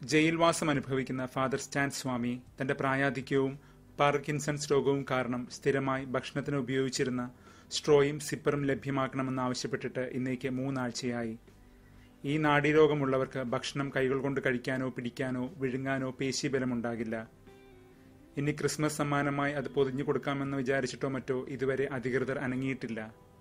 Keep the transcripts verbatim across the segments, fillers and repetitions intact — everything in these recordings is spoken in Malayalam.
ജയിൽവാസം അനുഭവിക്കുന്ന ഫാദർ സ്റ്റാൻ സ്വാമി തന്റെ പ്രായാധിക്യവും പാർക്കിൻസൺസ് രോഗവും കാരണം സ്ഥിരമായി ഭക്ഷണത്തിന് ഉപയോഗിച്ചിരുന്ന സ്ട്രോയും സിപ്പറും ലഭ്യമാക്കണമെന്നാവശ്യപ്പെട്ടിട്ട് ഇന്നേക്ക് മൂന്നാഴ്ചയായി. ഈ നാഡീരോഗമുള്ളവർക്ക് ഭക്ഷണം കൈകൾ കൊണ്ട് കഴിക്കാനോ പിടിക്കാനോ വിഴുങ്ങാനോ പേശീബലമുണ്ടാകില്ല. ഇനി ക്രിസ്മസ് സമ്മാനമായി അത് പൊതിഞ്ഞു കൊടുക്കാമെന്ന് വിചാരിച്ചിട്ടോ മറ്റോ ഇതുവരെ അധികൃതർ അനങ്ങിയിട്ടില്ല.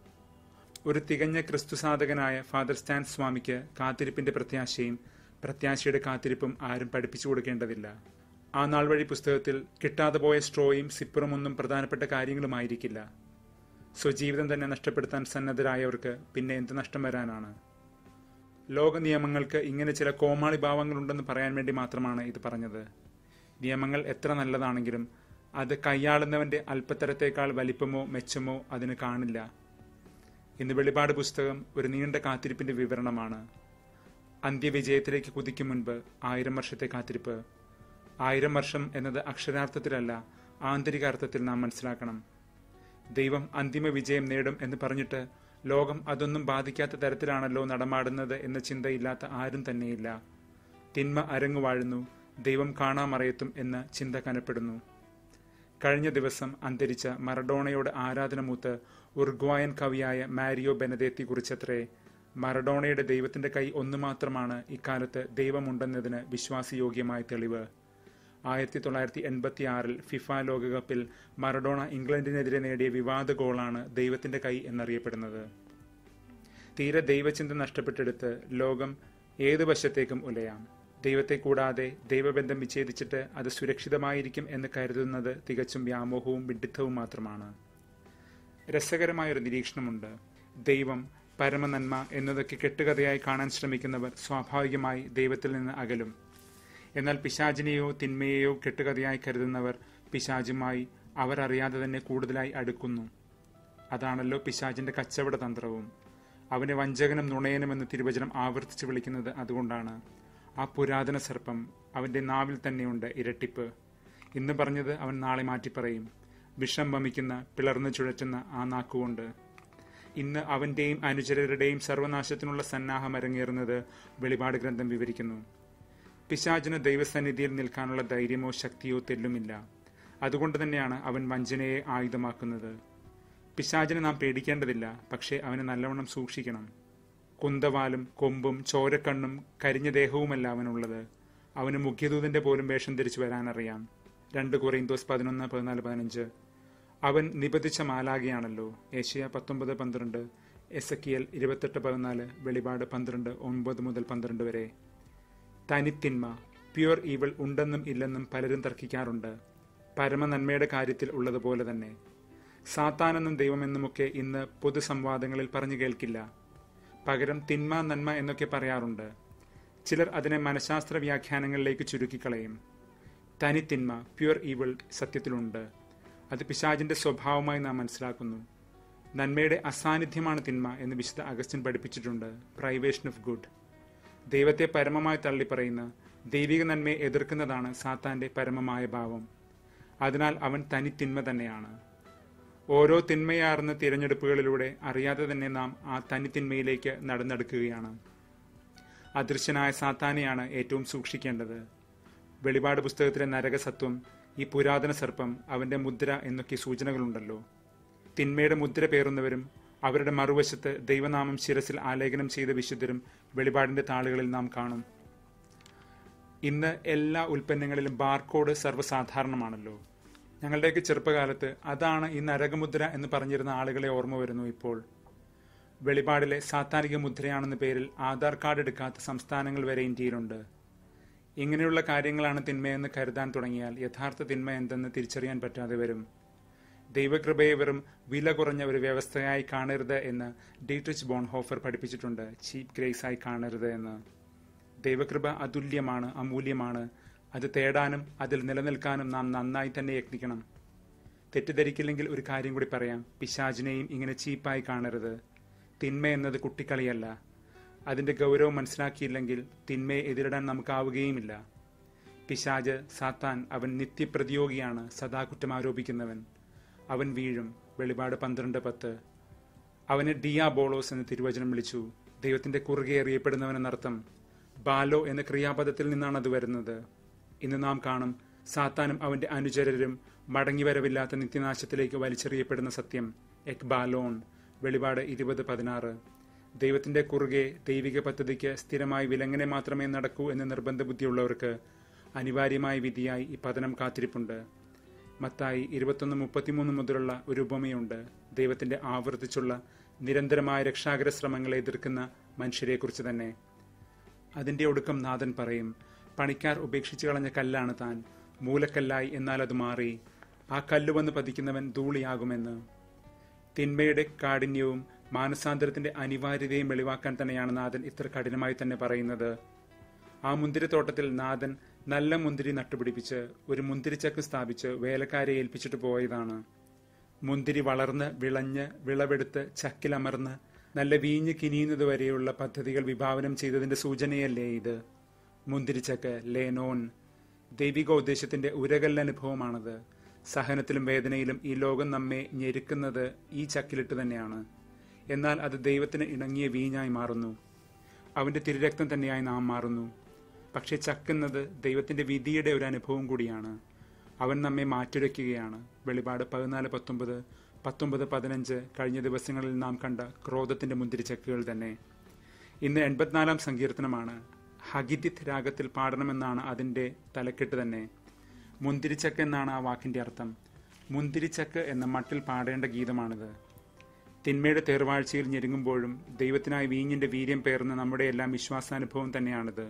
ഒരു തികഞ്ഞ ക്രിസ്തുസാധകനായ ഫാദർ സ്റ്റാൻ സ്വാമിക്ക് കാത്തിരിപ്പിന്റെ പ്രത്യാശയും പ്രത്യാശയുടെ കാത്തിരിപ്പും ആരും പഠിപ്പിച്ചു കൊടുക്കേണ്ടതില്ല. ആ നാൾ വഴി പുസ്തകത്തിൽ കിട്ടാതെ പോയ സ്ട്രോയും സിപ്പറും ഒന്നും പ്രധാനപ്പെട്ട കാര്യങ്ങളുമായിരിക്കില്ല. സ്വജീവിതം തന്നെ നഷ്ടപ്പെടുത്താൻ സന്നദ്ധരായവർക്ക് പിന്നെ എന്ത് നഷ്ടം വരാനാണ്? ലോക നിയമങ്ങൾക്ക് ഇങ്ങനെ ചില കോമാളി ഭാവങ്ങളുണ്ടെന്ന് പറയാൻ വേണ്ടി മാത്രമാണ് ഇത് പറഞ്ഞത്. നിയമങ്ങൾ എത്ര നല്ലതാണെങ്കിലും അത് കൈയാളുന്നവന്റെ അല്പത്തരത്തേക്കാൾ വലിപ്പമോ മെച്ചമോ അതിന് കാണില്ല. ഇന്ന് വെളിപാട് പുസ്തകം ഒരു നീണ്ട കാത്തിരിപ്പിന്റെ വിവരണമാണ്. അന്ത്യവിജയത്തിലേക്ക് കുതിക്കും മുൻപ് ആയിരം വർഷത്തെ കാത്തിരിപ്പ്. ആയിരം വർഷം എന്നത് അക്ഷരാർത്ഥത്തിലല്ല, ആന്തരിക അർത്ഥത്തിൽ നാം മനസ്സിലാക്കണം. ദൈവം അന്തിമ വിജയം നേടും എന്ന് പറഞ്ഞിട്ട് ലോകം അതൊന്നും ബാധിക്കാത്ത തരത്തിലാണല്ലോ നടമാടുന്നത് എന്ന ചിന്തയില്ലാത്ത ആരും തന്നെയില്ല. തിന്മ അരങ്ങുവാഴുന്നു, ദൈവം കാണാമറയത്തും എന്ന ചിന്ത കനപ്പെടുന്നു. കഴിഞ്ഞ ദിവസം അന്തരിച്ച മറഡോണയോട് ആരാധന മൂത്ത് ഉറുഗ്വായൻ കവിയായ മാരിയോ ബെനദേത്തി കുറിച്ചത്രേ, മറഡോണയുടെ ദൈവത്തിന്റെ കൈ ഒന്നു മാത്രമാണ് ഇക്കാലത്ത് ദൈവമുണ്ടെന്നതിന് വിശ്വാസയോഗ്യമായ തെളിവ്. ആയിരത്തി തൊള്ളായിരത്തി എൺപത്തി ആറിൽ ഫിഫ ലോകകപ്പിൽ മറഡോണ ഇംഗ്ലണ്ടിനെതിരെ നേടിയ വിവാദ ഗോളാണ് ദൈവത്തിന്റെ കൈ എന്നറിയപ്പെടുന്നത്. തീരെ ദൈവചിന്ത നഷ്ടപ്പെട്ടെടുത്ത് ലോകം ഏതു വശത്തേക്കും ഉലയാം. ദൈവത്തെ കൂടാതെ ദൈവബന്ധം വിച്ഛേദിച്ചിട്ട് അത് സുരക്ഷിതമായിരിക്കും എന്ന് കരുതുന്നത് തികച്ചും വ്യാമോഹവും വിഡ്ഢിത്തവും മാത്രമാണ്. രസകരമായൊരു നിരീക്ഷണമുണ്ട്. ദൈവം, പരമനന്മ എന്നതൊക്കെ കെട്ടുകഥയായി കാണാൻ ശ്രമിക്കുന്നവർ സ്വാഭാവികമായി ദൈവത്തിൽ നിന്ന് അകലും. എന്നാൽ പിശാചിനെയോ തിന്മയെയോ കെട്ടുകഥയായി കരുതുന്നവർ പിശാചുമായി അവർ അറിയാതെ തന്നെ കൂടുതലായി അടുക്കുന്നു. അതാണല്ലോ പിശാചിന്റെ കച്ചവട തന്ത്രവും. അവനെ വഞ്ചകനും നുണയനുമെന്ന് തിരുവചനം ആവർത്തിച്ച് വിളിക്കുന്നത് അതുകൊണ്ടാണ്. ആ പുരാതന സർപ്പം, അവന്റെ നാവിൽ തന്നെയുണ്ട് ഇരട്ടിപ്പ്. ഇന്ന് പറഞ്ഞത് അവൻ നാളെ മാറ്റിപ്പറയും. വിഷം വമിക്കുന്ന, പിളർന്നു ചുഴറ്റുന്ന ആ നാക്കുകൊണ്ട്. ഇന്ന് അവന്റെയും അനുചരരുടെയും സർവനാശത്തിനുള്ള സന്നാഹം അരങ്ങേറുന്നത് വെളിപാട് ഗ്രന്ഥം വിവരിക്കുന്നു. പിശാചിന് ദൈവസന്നിധിയിൽ നിൽക്കാനുള്ള ധൈര്യമോ ശക്തിയോ തെല്ലുമില്ല. അതുകൊണ്ട് തന്നെയാണ് അവൻ വഞ്ചനയെ ആയുധമാക്കുന്നത്. പിശാചിനെ നാം പേടിക്കേണ്ടതില്ല, പക്ഷേ അവനെ നല്ലവണ്ണം സൂക്ഷിക്കണം. കുന്തവാലും കൊമ്പും ചോരക്കണ്ണും കരിഞ്ഞ ദേഹവുമല്ല അവനുള്ളത്. അവന് മുഖ്യദൂതന്റെ പോലും വേഷം ധരിച്ചു വരാനറിയാം. രണ്ട് കൊറിന്തോസ് പതിനൊന്ന് പതിനാല് പതിനഞ്ച്. അവൻ നിബന്ധിച്ച മാലാഖയാണല്ലോ. ഏഷ്യ പത്തൊമ്പത് പന്ത്രണ്ട്, എസക്കിയൽ ഇരുപത്തെട്ട് പതിനാല്, വെളിപാട് പന്ത്രണ്ട് ഒൻപത് മുതൽ പന്ത്രണ്ട് വരെ. തനിത്തിന്മ, പ്യുവർ ഈവിൾ ഉണ്ടെന്നും ഇല്ലെന്നും പലരും തർക്കിക്കാറുണ്ട്. പരമനന്മയുടെ കാര്യത്തിൽ ഉള്ളതുപോലെ തന്നെ. സാത്താനെന്നും ദൈവമെന്നുമൊക്കെ ഇന്ന് പൊതുസംവാദങ്ങളിൽ പറഞ്ഞു കേൾക്കില്ല. പകരം തിന്മ നന്മ എന്നൊക്കെ പറയാറുണ്ട്. ചിലർ അതിനെ മനഃശാസ്ത്ര വ്യാഖ്യാനങ്ങളിലേക്ക് ചുരുക്കിക്കളയും. തനിത്തിന്മ, പ്യുവർ ഈവിൾ സത്യത്തിലുണ്ട്. അത് പിശാചിന്റെ സ്വഭാവമായി നാം മനസ്സിലാക്കുന്നു. നന്മയുടെ അസാന്നിധ്യമാണ് തിന്മ എന്ന് വിശുദ്ധ അഗസ്റ്റിൻ പഠിപ്പിച്ചിട്ടുണ്ട്. Privation of good. ദൈവത്തെ പരമമായി തള്ളിപ്പറയുന്ന, ദൈവിക നന്മയെ എതിർക്കുന്നതാണ് സാത്താന്റെ പരമമായ ഭാവം. അതിനാൽ അവൻ തനിത്തിന്മ തന്നെയാണ്. ഓരോ തിന്മയാർന്ന തിരഞ്ഞെടുപ്പുകളിലൂടെ അറിയാതെ തന്നെ നാം ആ തനിത്തിന്മയിലേക്ക് നടന്നെടുക്കുകയാണ്. അദൃശ്യനായ സാത്താനെയാണ് ഏറ്റവും സൂക്ഷിക്കേണ്ടത്. വെളിപാട് പുസ്തകത്തിലെ നരകസത്വം, ഈ പുരാതന സർപ്പം, അവന്റെ മുദ്ര എന്നൊക്കെ സൂചനകളുണ്ടല്ലോ. തിന്മയുടെ മുദ്ര പേറുന്നവരും അവരുടെ മറുവശത്ത് ദൈവനാമം ശിരസിൽ ആലേഖനം ചെയ്ത വിശുദ്ധരും വെളിപാടിന്റെ താളുകളിൽ നാം കാണും. ഇന്ന് എല്ലാ ഉൽപ്പന്നങ്ങളിലും ബാർകോഡ് സർവ്വസാധാരണമാണല്ലോ. ഞങ്ങളുടെയൊക്കെ ചെറുപ്പകാലത്ത് അതാണ് ഈ നരകമുദ്ര എന്ന് പറഞ്ഞിരുന്ന ആളുകളെ ഓർമ്മ വരുന്നു ഇപ്പോൾ. വെളിപാടിലെ സാത്താനിക മുദ്രയാണെന്ന പേരിൽ ആധാർ കാർഡ് എടുക്കാത്ത സംസ്ഥാനങ്ങൾ വരെ ഇന്ത്യയിലുണ്ട്. ഇങ്ങനെയുള്ള കാര്യങ്ങളാണ് തിന്മയെന്ന് കരുതാൻ തുടങ്ങിയാൽ യഥാർത്ഥ തിന്മ എന്തെന്ന് തിരിച്ചറിയാൻ പറ്റാതെ വരും. ദൈവകൃപയെ വെറും വില കുറഞ്ഞ ഒരു വ്യവസ്ഥയായി കാണരുത് എന്ന് ഡീട്രിച്ച് ബോൺഹോഫർ പഠിപ്പിച്ചിട്ടുണ്ട്. ചീപ്പ് ഗ്രേസ് ആയി കാണരുത് എന്ന്. ദൈവകൃപ അതുല്യമാണ്, അമൂല്യമാണ്. അത് തേടാനും അതിൽ നിലനിൽക്കാനും നാം നന്നായി തന്നെ യത്നിക്കണം. തെറ്റിദ്ധരിക്കില്ലെങ്കിൽ ഒരു കാര്യം കൂടി പറയാം. പിശാചിനെയും ഇങ്ങനെ ചീപ്പായി കാണരുത്. തിന്മ എന്നത് കുട്ടിക്കളിയല്ല. അതിന്റെ ഗൗരവം മനസ്സിലാക്കിയില്ലെങ്കിൽ തിന്മയെ എതിരിടാൻ നമുക്കാവുകയുമില്ല. പിശാച്, സാത്താൻ, അവൻ നിത്യപ്രതിയോഗിയാണ്, സദാ കുറ്റം ആരോപിക്കുന്നവൻ. അവൻ വീഴും. വെളിപാട് പന്ത്രണ്ട് പത്ത്. അവനെ ഡിയാബോളോസ് എന്ന് തിരുവചനം വിളിച്ചു. ദൈവത്തിന്റെ കുറുകെ അറിയപ്പെടുന്നവനെന്നർത്ഥം. ബാലോ എന്ന ക്രിയാപദത്തിൽ നിന്നാണ് അത് വരുന്നത്. ഇന്ന് നാം കാണും സാത്താനും അവന്റെ അനുചരരും മടങ്ങിവരവില്ലാത്ത നിത്യനാശത്തിലേക്ക് വലിച്ചെറിയപ്പെടുന്ന സത്യം എക്ബാലോൺ. വെളിപാട് ഇരുപത് പതിനാറ്. ദൈവത്തിന്റെ കുറുകെ ദൈവിക പദ്ധതിക്ക് സ്ഥിരമായി വിലങ്ങനെ മാത്രമേ നടക്കൂ എന്ന് നിർബന്ധ ബുദ്ധിയുള്ളവർക്ക് അനിവാര്യമായ വിധിയായി ഈ പതനം കാത്തിരിപ്പുണ്ട്. മത്തായി ഇരുപത്തൊന്ന് മുപ്പത്തിമൂന്ന് മുതലുള്ള ഒരു ഉപമയുണ്ട്. ദൈവത്തിന്റെ ആവർത്തിച്ചുള്ള നിരന്തരമായ രക്ഷാകര ശ്രമങ്ങളെ എതിർക്കുന്ന മനുഷ്യരെക്കുറിച്ച് തന്നെ. അതിന്റെ ഒടുക്കം നാഥൻ പറയും, പണിക്കാർ ഉപേക്ഷിച്ചു കളഞ്ഞ കല്ലാണ് താൻ, മൂലക്കല്ലായി എന്നാൽ അത് മാറി, ആ കല്ല് വന്ന് പതിക്കുന്നവൻ ധൂളിയാകുമെന്ന്. തിന്മയുടെ കാഠിന്യവും മാനസാന്തരത്തിന്റെ അനിവാര്യതയും വെളിവാക്കാൻ തന്നെയാണ് നാഥൻ ഇത്ര കഠിനമായി തന്നെ പറയുന്നത്. ആ മുന്തിരിത്തോട്ടത്തിൽ നാഥൻ നല്ല മുന്തിരി നട്ടുപിടിപ്പിച്ച് ഒരു മുന്തിരിച്ചക്ക് സ്ഥാപിച്ച് വേലക്കാരെ ഏൽപ്പിച്ചിട്ട് പോയതാണ്. മുന്തിരി വളർന്ന് വിളഞ്ഞ് വിളവെടുത്ത് ചക്കിലമർന്ന് നല്ല വീഞ്ഞ് കിനിയുന്നത് വരെയുള്ള പദ്ധതികൾ വിഭാവനം ചെയ്തതിന്റെ സൂചനയല്ലേ ഇത്? മുന്തിരിച്ചക്ക് ലേനോൻ. ദൈവികോദ്ദേശത്തിന്റെ ഉരകല്ലനുഭവമാണത്. സഹനത്തിലും വേദനയിലും ഈ ലോകം നമ്മെ ഞെരുക്കുന്നത് ഈ ചക്കിലിട്ട് തന്നെയാണ്. എന്നാൽ അത് ദൈവത്തിന് ഇണങ്ങിയ വീഞ്ഞായി മാറുന്നു. അവന്റെ തിരുരക്തം തന്നെയായി നാം മാറുന്നു. പക്ഷെ ചക്കുന്നത് ദൈവത്തിന്റെ വിധിയുടെ ഒരു അനുഭവം കൂടിയാണ്. അവൻ നമ്മെ മാറ്റുരയ്ക്കുകയാണ്. വെളിപാട് പതിനാല് പത്തൊമ്പത് പത്തൊമ്പത് പതിനഞ്ച് കഴിഞ്ഞ ദിവസങ്ങളിൽ നാം കണ്ട ക്രോധത്തിന്റെ മുന്തിരിച്ചക്കുകൾ തന്നെ. ഇന്ന് എൺപത്തിനാലാം സങ്കീർത്തനമാണ്. ഹഗിദിത്ത് രാഗത്തിൽ പാടണമെന്നാണ് അതിന്റെ തലക്കെട്ട് തന്നെ. മുന്തിരിച്ചക്ക് എന്നാണ് ആ വാക്കിന്റെ അർത്ഥം. മുന്തിരിച്ചക്ക് എന്ന മട്ടിൽ പാടേണ്ട ഗീതമാണിത്. തിന്മയുടെ തേർവാഴ്ചയിൽ ഞെരുങ്ങുമ്പോഴും ദൈവത്തിനായി വീഞ്ഞിന്റെ വീര്യം പേർന്ന നമ്മുടെ എല്ലാം വിശ്വാസാനുഭവം തന്നെയാണിത്.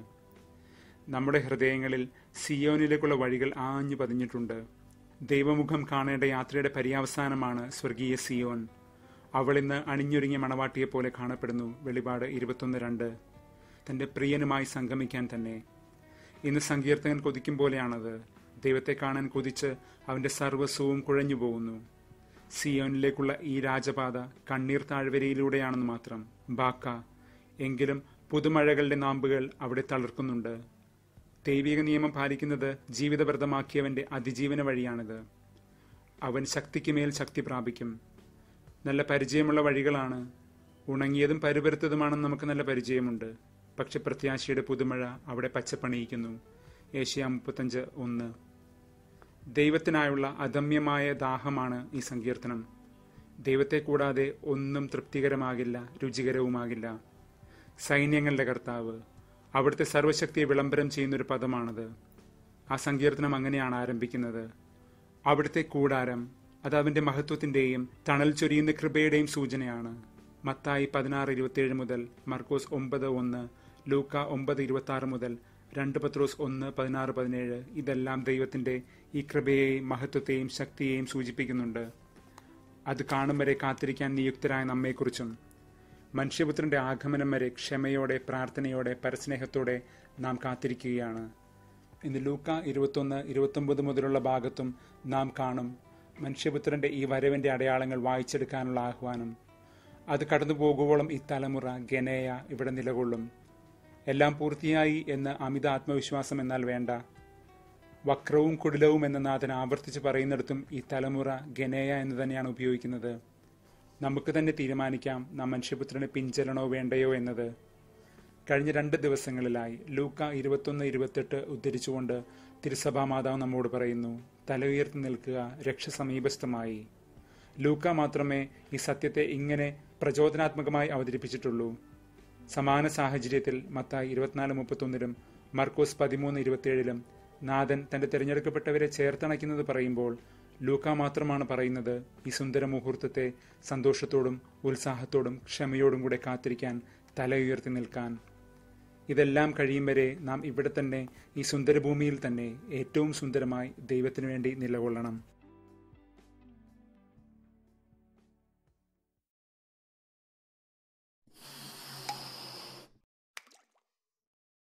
നമ്മുടെ ഹൃദയങ്ങളിൽ സിയോനിലേക്കുള്ള വഴികൾ ആഞ്ഞു പതിഞ്ഞിട്ടുണ്ട്. ദൈവമുഖം കാണേണ്ട യാത്രയുടെ പര്യാവസാനമാണ് സ്വർഗീയ സിയോൻ. അവൾ ഇന്ന് അണിഞ്ഞൊരുങ്ങിയ മണവാട്ടിയെ പോലെ കാണപ്പെടുന്നു. വെളിപാട് ഇരുപത്തൊന്ന് രണ്ട്. തന്റെ പ്രിയനുമായി സംഗമിക്കാൻ തന്നെ. ഇന്ന് സങ്കീർത്തകൻ കൊതിക്കും പോലെയാണത്. ദൈവത്തെ കാണാൻ കൊതിച്ച് അവന്റെ സർവസ്വവും കുഴഞ്ഞു പോകുന്നു. സിയോനിലേക്കുള്ള ഈ രാജപാത കണ്ണീർ താഴ്വരയിലൂടെയാണെന്ന് മാത്രം. ബാക്ക. എങ്കിലും പുതുമഴകളുടെ നാമ്പുകൾ അവിടെ തളിർക്കുന്നുണ്ട്. ദൈവിക നിയമം പാലിക്കുന്നത് ജീവിതവ്രതമാക്കിയവന്റെ അതിജീവന വഴിയാണിത്. അവൻ ശക്തിക്ക് മേൽ ശക്തി പ്രാപിക്കും. നല്ല പരിചയമുള്ള വഴികളാണ്. ഉണങ്ങിയതും പരുപരുത്തതുമാണെന്ന് നമുക്ക് നല്ല പരിചയമുണ്ട്. പക്ഷെ പ്രത്യാശയുടെ പുതുമഴ അവിടെ പച്ചപ്പണിയിക്കുന്നു. ഏഷ്യ മുപ്പത്തഞ്ച് ഒന്ന്. ദൈവത്തിനായുള്ള അദമ്യമായ ദാഹമാണ് ഈ സങ്കീർത്തനം. ദൈവത്തെ കൂടാതെ ഒന്നും തൃപ്തികരമാകില്ല, രുചികരവുമാകില്ല. സൈന്യങ്ങളുടെ കർത്താവ്, അവിടുത്തെ സർവശക്തിയെ വിളംബരം ചെയ്യുന്നൊരു പദമാണത്. ആ സങ്കീർത്തനം അങ്ങനെയാണ് ആരംഭിക്കുന്നത്. അവിടുത്തെ കൂടാരം, അത് അവന്റെ മഹത്വത്തിന്റെയും തണൽ ചൊരിയുന്ന കൃപയുടെയും സൂചനയാണ്. മത്തായി പതിനാറ് ഇരുപത്തിയേഴ് മുതൽ മർക്കോസ് ഒമ്പത് ഒന്ന്, ലൂക്ക ഒമ്പത് ഇരുപത്തി ആറ് മുതൽ രണ്ട് പത്രോസ് ഒന്ന് പതിനാറ് പതിനേഴ് ഇതെല്ലാം ദൈവത്തിന്റെ ഈ കൃപയെയും മഹത്വത്തെയും ശക്തിയെയും സൂചിപ്പിക്കുന്നുണ്ട്. അത് കാണും വരെ കാത്തിരിക്കാൻ നിയുക്തരായ നമ്മെക്കുറിച്ചും. മനുഷ്യപുത്രന്റെ ആഗമനം വരെ ക്ഷമയോടെ, പ്രാർത്ഥനയോടെ, പരസ്നേഹത്തോടെ നാം കാത്തിരിക്കുകയാണ്. ഇന്ന് ലൂക്ക ഇരുപത്തൊന്ന് ഇരുപത്തൊമ്പത് മുതലുള്ള ഭാഗത്തും നാം കാണും മനുഷ്യപുത്രന്റെ ഈ വരവിന്റെ അടയാളങ്ങൾ വായിച്ചെടുക്കാനുള്ള ആഹ്വാനം. അത് കടന്നു പോകുവോളം ഈ തലമുറ ഗനേയ ഇവിടെ നിലകൊള്ളും. എല്ലാം പൂർത്തിയായി എന്ന് അമിത ആത്മവിശ്വാസം എന്നാൽ വേണ്ട. വക്രവും കുടിലവും എന്ന നാഥൻ ആവർത്തിച്ച് പറയുന്നിടത്തും ഈ തലമുറ ഗനേയ എന്ന് തന്നെയാണ് ഉപയോഗിക്കുന്നത്. നമുക്ക് തന്നെ തീരുമാനിക്കാം നാം മനുഷ്യപുത്രന് പിൻചെല്ലണോ വേണ്ടയോ എന്നത്. കഴിഞ്ഞ രണ്ട് ദിവസങ്ങളിലായി ലൂക്ക ഇരുപത്തൊന്ന് ഇരുപത്തെട്ട് ഉദ്ധരിച്ചുകൊണ്ട് തിരുസഭാ മാതാവ് നമ്മോട് പറയുന്നു, തല ഉയർത്തി നിൽക്കുക, രക്ഷ സമീപസ്ഥമായി. ലൂക്ക മാത്രമേ ഈ സത്യത്തെ ഇങ്ങനെ പ്രചോദനാത്മകമായി അവതരിപ്പിച്ചിട്ടുള്ളൂ. സമാന സാഹചര്യത്തിൽ മത്തായി ഇരുപത്തിനാല് മുപ്പത്തൊന്നിലും മർക്കോസ് പതിമൂന്ന് ഇരുപത്തിയേഴിലും നാഥൻ തന്റെ തിരഞ്ഞെടുക്കപ്പെട്ടവരെ ചേർത്തണയ്ക്കുന്നത് പറയുമ്പോൾ ലൂക്ക മാത്രമാണ് പറയുന്നത് ഈ സുന്ദര മുഹൂർത്തത്തെ സന്തോഷത്തോടും ഉത്സാഹത്തോടും ക്ഷമയോടും കൂടെ കാത്തിരിക്കാൻ, തല ഉയർത്തി നിൽക്കാൻ. ഇതെല്ലാം കഴിയും വരെ നാം ഇവിടെ തന്നെ, ഈ സുന്ദരഭൂമിയിൽ തന്നെ ഏറ്റവും സുന്ദരമായി ദൈവത്തിനു വേണ്ടി നിലകൊള്ളണം.